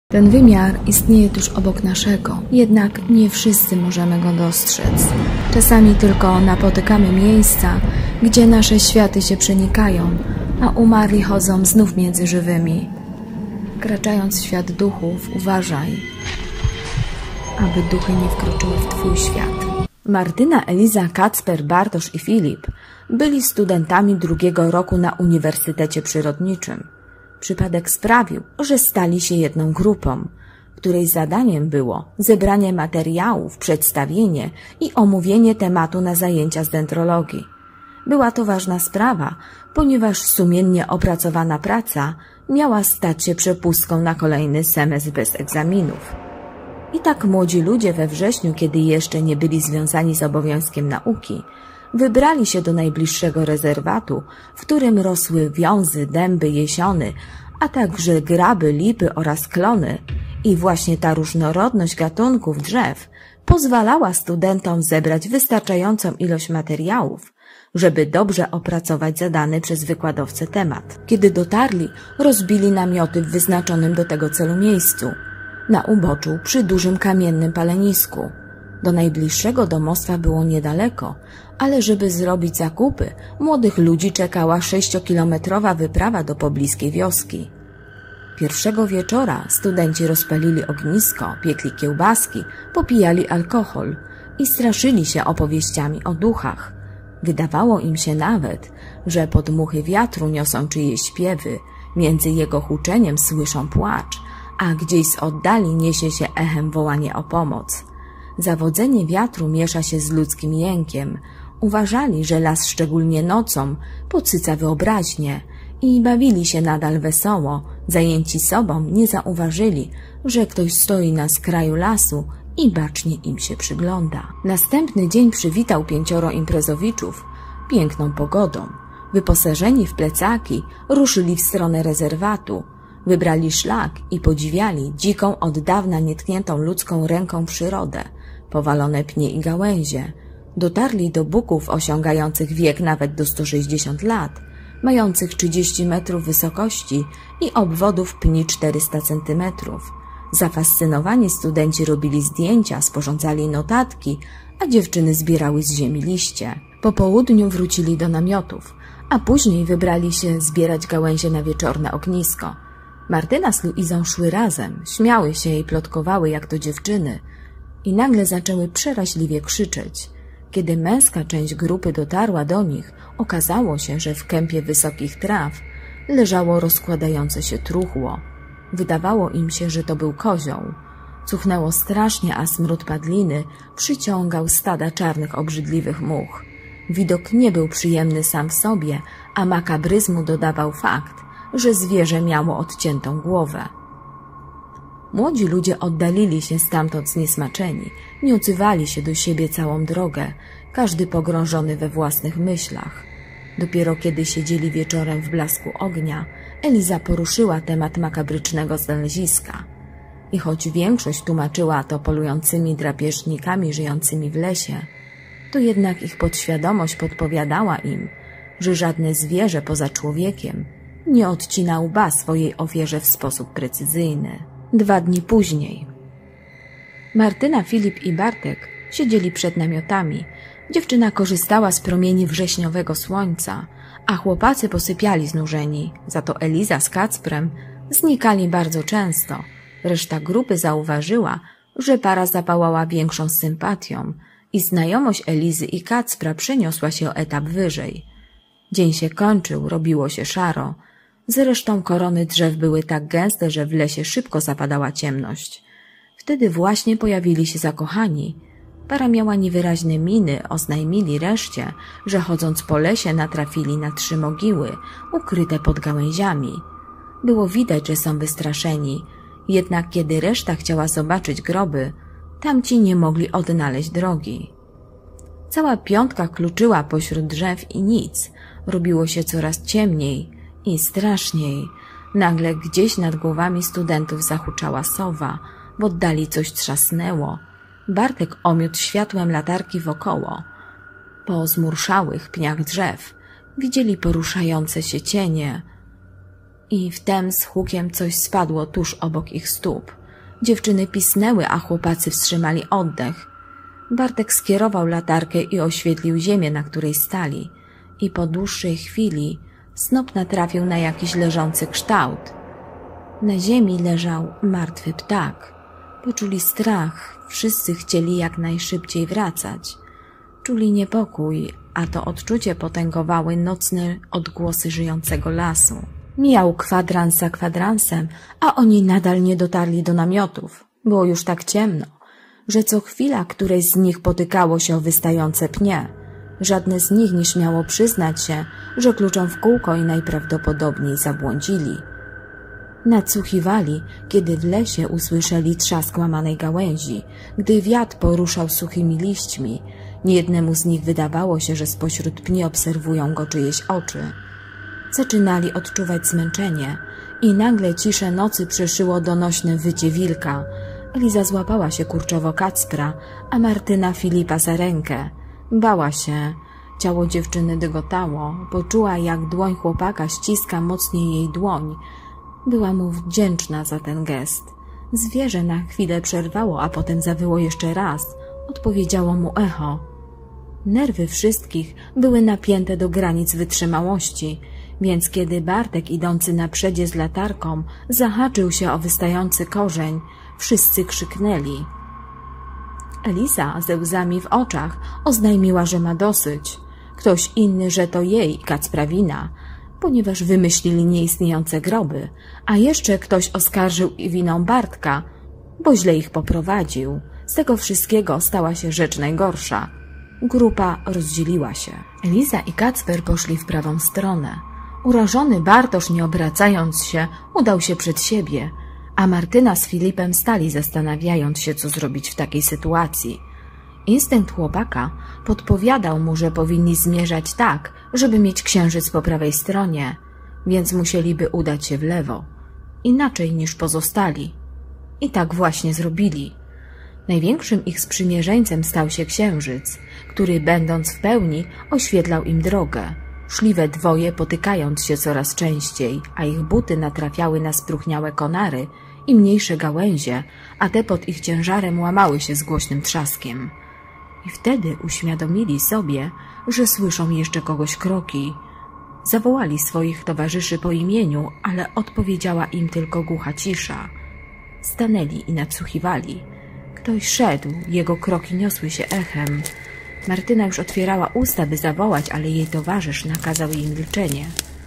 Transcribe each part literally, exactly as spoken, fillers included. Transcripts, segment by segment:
Ten wymiar istnieje tuż obok naszego, jednak nie wszyscy możemy go dostrzec. Czasami tylko napotykamy miejsca, gdzie nasze światy się przenikają, a umarli chodzą znów między żywymi. Wkraczając w świat duchów, uważaj, aby duchy nie wkroczyły w twój świat. Martyna, Eliza, Kacper, Bartosz i Filip byli studentami drugiego roku na Uniwersytecie Przyrodniczym. Przypadek sprawił, że stali się jedną grupą, której zadaniem było zebranie materiałów, przedstawienie i omówienie tematu na zajęcia z dendrologii. Była to ważna sprawa, ponieważ sumiennie opracowana praca miała stać się przepustką na kolejny semestr bez egzaminów. I tak młodzi ludzie we wrześniu, kiedy jeszcze nie byli związani z obowiązkiem nauki, wybrali się do najbliższego rezerwatu, w którym rosły wiązy, dęby, jesiony, a także graby, lipy oraz klony. I właśnie ta różnorodność gatunków drzew pozwalała studentom zebrać wystarczającą ilość materiałów, żeby dobrze opracować zadany przez wykładowcę temat. Kiedy dotarli, rozbili namioty w wyznaczonym do tego celu miejscu, na uboczu przy dużym kamiennym palenisku. Do najbliższego domostwa było niedaleko, ale żeby zrobić zakupy, młodych ludzi czekała sześciokilometrowa wyprawa do pobliskiej wioski. Pierwszego wieczora studenci rozpalili ognisko, piekli kiełbaski, popijali alkohol i straszyli się opowieściami o duchach. Wydawało im się nawet, że podmuchy wiatru niosą czyjeś śpiewy, między jego huczeniem słyszą płacz, a gdzieś z oddali niesie się echem wołanie o pomoc. Zawodzenie wiatru miesza się z ludzkim jękiem. Uważali, że las szczególnie nocą podsyca wyobraźnię i bawili się nadal wesoło. Zajęci sobą nie zauważyli, że ktoś stoi na skraju lasu i bacznie im się przygląda. Następny dzień przywitał pięcioro imprezowiczów piękną pogodą. Wyposażeni w plecaki ruszyli w stronę rezerwatu. Wybrali szlak i podziwiali dziką, od dawna nietkniętą ludzką ręką przyrodę, powalone pnie i gałęzie. Dotarli do buków osiągających wiek nawet do stu sześćdziesięciu lat, mających trzydzieści metrów wysokości i obwodów pni czterysta centymetrów. Zafascynowani studenci robili zdjęcia, sporządzali notatki, a dziewczyny zbierały z ziemi liście. Po południu wrócili do namiotów, a później wybrali się zbierać gałęzie na wieczorne ognisko. Martyna z Luizą szły razem, śmiały się i plotkowały jak to dziewczyny i nagle zaczęły przeraźliwie krzyczeć. Kiedy męska część grupy dotarła do nich, okazało się, że w kępie wysokich traw leżało rozkładające się truchło. Wydawało im się, że to był kozioł. Cuchnęło strasznie, a smród padliny przyciągał stada czarnych, obrzydliwych much. Widok nie był przyjemny sam w sobie, a makabryzmu dodawał fakt, że zwierzę miało odciętą głowę. Młodzi ludzie oddalili się stamtąd zniesmaczeni, nie odzywali się do siebie całą drogę, każdy pogrążony we własnych myślach. Dopiero kiedy siedzieli wieczorem w blasku ognia, Eliza poruszyła temat makabrycznego znaleziska. I choć większość tłumaczyła to polującymi drapieżnikami żyjącymi w lesie, to jednak ich podświadomość podpowiadała im, że żadne zwierzę poza człowiekiem nie odcina łba swojej ofierze w sposób precyzyjny. Dwa dni później Martyna, Filip i Bartek siedzieli przed namiotami. Dziewczyna korzystała z promieni wrześniowego słońca, a chłopacy posypiali znużeni. Za to Eliza z Kacprem znikali bardzo często. Reszta grupy zauważyła, że para zapałała większą sympatią i znajomość Elizy i Kacpra przeniosła się o etap wyżej. Dzień się kończył, robiło się szaro. Zresztą korony drzew były tak gęste, że w lesie szybko zapadała ciemność. Wtedy właśnie pojawili się zakochani. Para miała niewyraźne miny, oznajmili reszcie, że chodząc po lesie natrafili na trzy mogiły, ukryte pod gałęziami. Było widać, że są wystraszeni, jednak kiedy reszta chciała zobaczyć groby, tamci nie mogli odnaleźć drogi. Cała piątka kluczyła pośród drzew i nic. Robiło się coraz ciemniej i straszniej. Nagle gdzieś nad głowami studentów zahuczała sowa, w oddali coś trzasnęło. Bartek omiótł światłem latarki wokoło. Po zmurszałych pniach drzew widzieli poruszające się cienie i wtem z hukiem coś spadło tuż obok ich stóp. Dziewczyny pisnęły, a chłopacy wstrzymali oddech. Bartek skierował latarkę i oświetlił ziemię, na której stali. I po dłuższej chwili snop natrafił na jakiś leżący kształt. Na ziemi leżał martwy ptak. Poczuli strach, wszyscy chcieli jak najszybciej wracać. Czuli niepokój, a to odczucie potęgowały nocne odgłosy żyjącego lasu. Mijał kwadrans za kwadransem, a oni nadal nie dotarli do namiotów. Było już tak ciemno, że co chwila któreś z nich potykało się o wystające pnie. Żadne z nich nie śmiało przyznać się, że kluczą w kółko i najprawdopodobniej zabłądzili. Nadsłuchiwali, kiedy w lesie usłyszeli trzask łamanej gałęzi, gdy wiatr poruszał suchymi liśćmi. Niejednemu z nich wydawało się, że spośród pni obserwują go czyjeś oczy. Zaczynali odczuwać zmęczenie i nagle ciszę nocy przeszyło donośne wycie wilka. Eliza złapała się kurczowo Kacpra, a Martyna Filipa za rękę. Bała się. Ciało dziewczyny dygotało. Poczuła, jak dłoń chłopaka ściska mocniej jej dłoń. Była mu wdzięczna za ten gest. Zwierzę na chwilę przerwało, a potem zawyło jeszcze raz. Odpowiedziało mu echo. Nerwy wszystkich były napięte do granic wytrzymałości, więc kiedy Bartek, idący na przedzie z latarką, zahaczył się o wystający korzeń, wszyscy krzyknęli. Eliza ze łzami w oczach oznajmiła, że ma dosyć. Ktoś inny, że to jej, Kacpra wina, ponieważ wymyślili nieistniejące groby, a jeszcze ktoś oskarżył winą Bartka, bo źle ich poprowadził. Z tego wszystkiego stała się rzecz najgorsza. Grupa rozdzieliła się. Eliza i Kacper poszli w prawą stronę. Urażony Bartosz, nie obracając się, udał się przed siebie, a Martyna z Filipem stali, zastanawiając się, co zrobić w takiej sytuacji. Instynkt chłopaka podpowiadał mu, że powinni zmierzać tak, żeby mieć księżyc po prawej stronie, więc musieliby udać się w lewo, inaczej niż pozostali. I tak właśnie zrobili. Największym ich sprzymierzeńcem stał się księżyc, który, będąc w pełni, oświetlał im drogę. Szli we dwoje, potykając się coraz częściej, a ich buty natrafiały na spróchniałe konary i mniejsze gałęzie, a te pod ich ciężarem łamały się z głośnym trzaskiem. I wtedy uświadomili sobie, że słyszą jeszcze kogoś kroki. Zawołali swoich towarzyszy po imieniu, ale odpowiedziała im tylko głucha cisza. Stanęli i nadsłuchiwali. Ktoś szedł, jego kroki niosły się echem. Martyna już otwierała usta, by zawołać, ale jej towarzysz nakazał jej milczenie.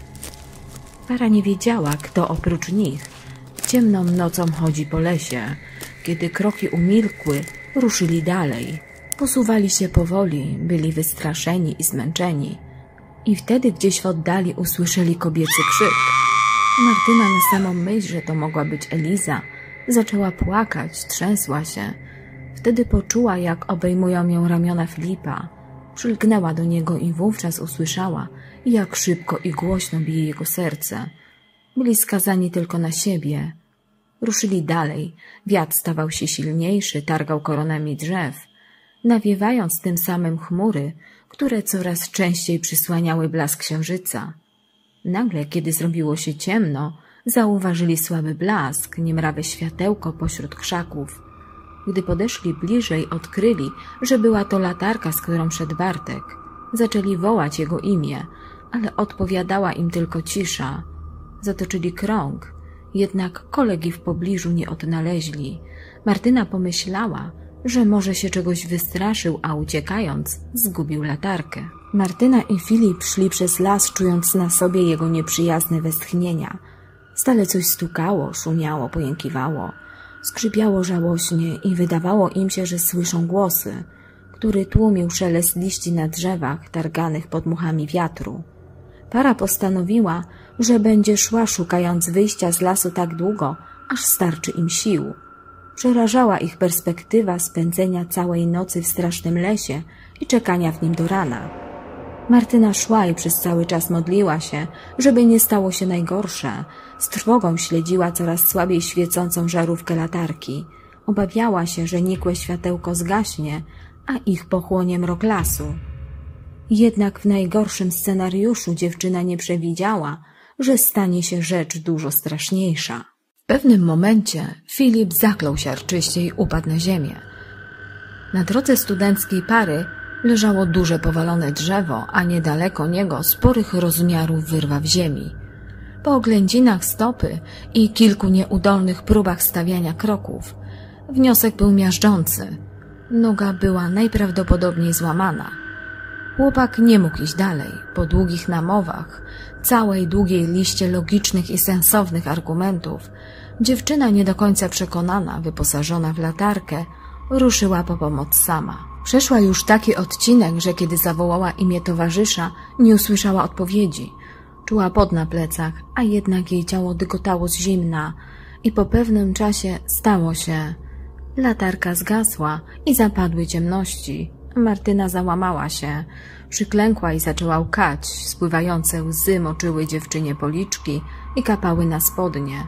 Para nie wiedziała, kto oprócz nich ciemną nocą chodzi po lesie. Kiedy kroki umilkły, ruszyli dalej. Posuwali się powoli, byli wystraszeni i zmęczeni. I wtedy gdzieś w oddali usłyszeli kobiecy krzyk. Martyna na samą myśl, że to mogła być Eliza, zaczęła płakać, trzęsła się. Wtedy poczuła, jak obejmują ją ramiona Filipa. Przylgnęła do niego i wówczas usłyszała, jak szybko i głośno bije jego serce. Byli skazani tylko na siebie. Ruszyli dalej. Wiatr stawał się silniejszy, targał koronami drzew, nawiewając tym samym chmury, które coraz częściej przysłaniały blask księżyca. Nagle, kiedy zrobiło się ciemno, zauważyli słaby blask, niemrawe światełko pośród krzaków. Gdy podeszli bliżej, odkryli, że była to latarka, z którą szedł Bartek. Zaczęli wołać jego imię, ale odpowiadała im tylko cisza. Zatoczyli krąg, jednak kolegi w pobliżu nie odnaleźli. Martyna pomyślała, że może się czegoś wystraszył, a uciekając, zgubił latarkę. Martyna i Filip szli przez las, czując na sobie jego nieprzyjazne westchnienia. Stale coś stukało, szumiało, pojękiwało. Skrzypiało żałośnie i wydawało im się, że słyszą głosy, który tłumił szelest liści na drzewach targanych pod muchami wiatru. Para postanowiła, że będzie szła szukając wyjścia z lasu tak długo, aż starczy im sił. Przerażała ich perspektywa spędzenia całej nocy w strasznym lesie i czekania w nim do rana. Martyna szła i przez cały czas modliła się, żeby nie stało się najgorsze. Z trwogą śledziła coraz słabiej świecącą żarówkę latarki. Obawiała się, że nikłe światełko zgaśnie, a ich pochłonie mrok lasu. Jednak w najgorszym scenariuszu dziewczyna nie przewidziała, że stanie się rzecz dużo straszniejsza. W pewnym momencie Filip zaklął siarczyście i upadł na ziemię. Na drodze studenckiej pary leżało duże powalone drzewo, a niedaleko niego sporych rozmiarów wyrwa w ziemi. Po oględzinach stopy i kilku nieudolnych próbach stawiania kroków, wniosek był miażdżący. Noga była najprawdopodobniej złamana. Chłopak nie mógł iść dalej. Po długich namowach, całej długiej liście logicznych i sensownych argumentów, dziewczyna nie do końca przekonana, wyposażona w latarkę, ruszyła po pomoc sama. Przeszła już taki odcinek, że kiedy zawołała imię towarzysza, nie usłyszała odpowiedzi. Czuła pot na plecach, a jednak jej ciało dygotało z zimna i po pewnym czasie stało się. Latarka zgasła i zapadły ciemności. Martyna załamała się, przyklękła i zaczęła łkać. Spływające łzy moczyły dziewczynie policzki i kapały na spodnie.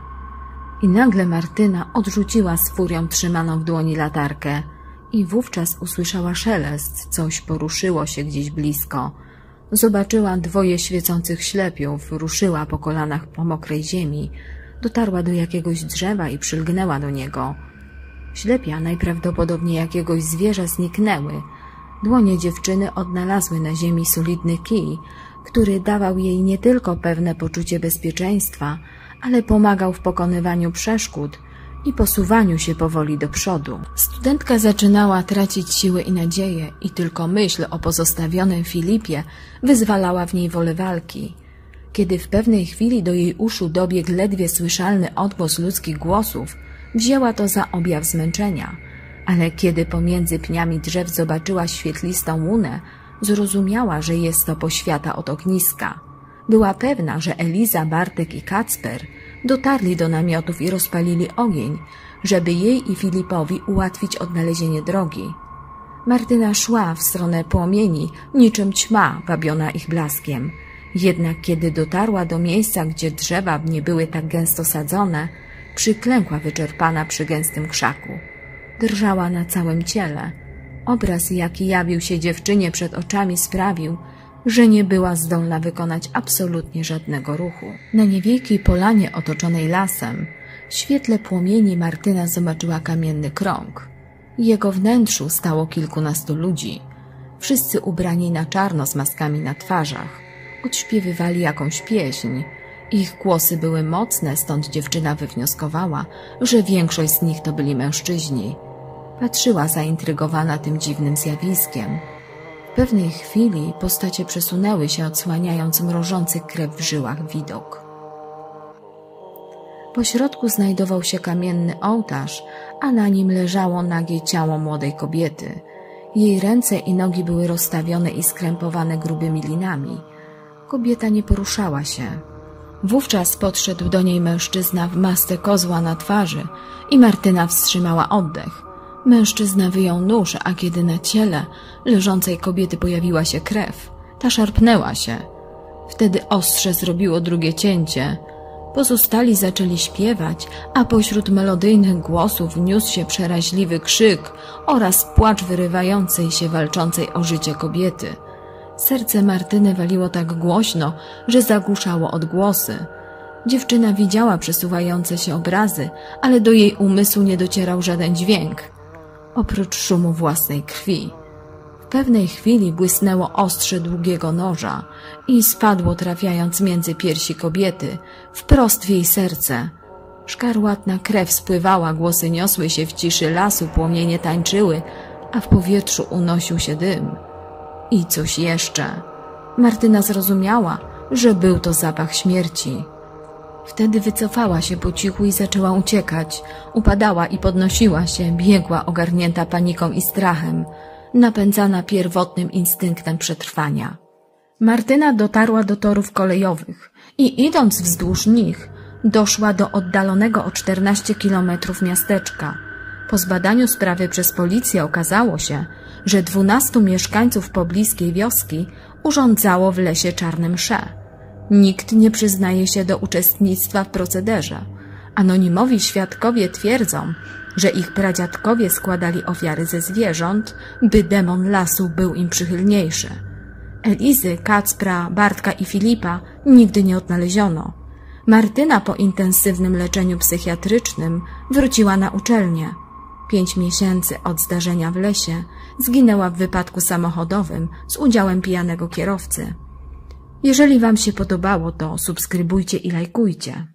I nagle Martyna odrzuciła z furią trzymaną w dłoni latarkę i wówczas usłyszała szelest, coś poruszyło się gdzieś blisko. Zobaczyła dwoje świecących ślepiów, ruszyła po kolanach po mokrej ziemi, dotarła do jakiegoś drzewa i przylgnęła do niego. Ślepia, najprawdopodobniej jakiegoś zwierza, zniknęły. Dłonie dziewczyny odnalazły na ziemi solidny kij, który dawał jej nie tylko pewne poczucie bezpieczeństwa, ale pomagał w pokonywaniu przeszkód i posuwaniu się powoli do przodu. Studentka zaczynała tracić siły i nadzieję i tylko myśl o pozostawionym Filipie wyzwalała w niej wolę walki. Kiedy w pewnej chwili do jej uszu dobiegł ledwie słyszalny odgłos ludzkich głosów, wzięła to za objaw zmęczenia, ale kiedy pomiędzy pniami drzew zobaczyła świetlistą łunę, zrozumiała, że jest to poświata od ogniska. Była pewna, że Eliza, Bartek i Kacper dotarli do namiotów i rozpalili ogień, żeby jej i Filipowi ułatwić odnalezienie drogi. Martyna szła w stronę płomieni, niczym ćma wabiona ich blaskiem. Jednak kiedy dotarła do miejsca, gdzie drzewa nie były tak gęsto sadzone, przyklękła wyczerpana przy gęstym krzaku. Drżała na całym ciele. Obraz, jaki jawił się dziewczynie przed oczami, sprawił, że nie była zdolna wykonać absolutnie żadnego ruchu. Na niewielkiej polanie otoczonej lasem, w świetle płomieni Martyna zobaczyła kamienny krąg. W jego wnętrzu stało kilkunastu ludzi. Wszyscy ubrani na czarno z maskami na twarzach. Odśpiewywali jakąś pieśń. Ich głosy były mocne, stąd dziewczyna wywnioskowała, że większość z nich to byli mężczyźni. Patrzyła zaintrygowana tym dziwnym zjawiskiem. W pewnej chwili postacie przesunęły się, odsłaniając mrożący krew w żyłach widok. Po środku znajdował się kamienny ołtarz, a na nim leżało nagie ciało młodej kobiety. Jej ręce i nogi były rozstawione i skrępowane grubymi linami. Kobieta nie poruszała się. Wówczas podszedł do niej mężczyzna w masce kozła na twarzy i Martyna wstrzymała oddech. Mężczyzna wyjął nóż, a kiedy na ciele leżącej kobiety pojawiła się krew, ta szarpnęła się. Wtedy ostrze zrobiło drugie cięcie. Pozostali zaczęli śpiewać, a pośród melodyjnych głosów niósł się przeraźliwy krzyk oraz płacz wyrywającej się, walczącej o życie kobiety. Serce Martyny waliło tak głośno, że zagłuszało odgłosy. Dziewczyna widziała przesuwające się obrazy, ale do jej umysłu nie docierał żaden dźwięk, oprócz szumu własnej krwi. W pewnej chwili błysnęło ostrze długiego noża i spadło, trafiając między piersi kobiety, wprost w jej serce. Szkarłatna krew spływała, głosy niosły się w ciszy lasu, płomienie tańczyły, a w powietrzu unosił się dym. I coś jeszcze. Martyna zrozumiała, że był to zapach śmierci. Wtedy wycofała się po cichu i zaczęła uciekać. Upadała i podnosiła się, biegła ogarnięta paniką i strachem, napędzana pierwotnym instynktem przetrwania. Martyna dotarła do torów kolejowych i idąc wzdłuż nich, doszła do oddalonego o czternaście kilometrów miasteczka. Po zbadaniu sprawy przez policję okazało się, że dwunastu mieszkańców pobliskiej wioski urządzało w lesie czarne msze. Nikt nie przyznaje się do uczestnictwa w procederze. Anonimowi świadkowie twierdzą, że ich pradziadkowie składali ofiary ze zwierząt, by demon lasu był im przychylniejszy. Elizy, Kacpra, Bartka i Filipa nigdy nie odnaleziono. Martyna po intensywnym leczeniu psychiatrycznym wróciła na uczelnię. Pięć miesięcy od zdarzenia w lesie zginęła w wypadku samochodowym z udziałem pijanego kierowcy. Jeżeli Wam się podobało, to subskrybujcie i lajkujcie.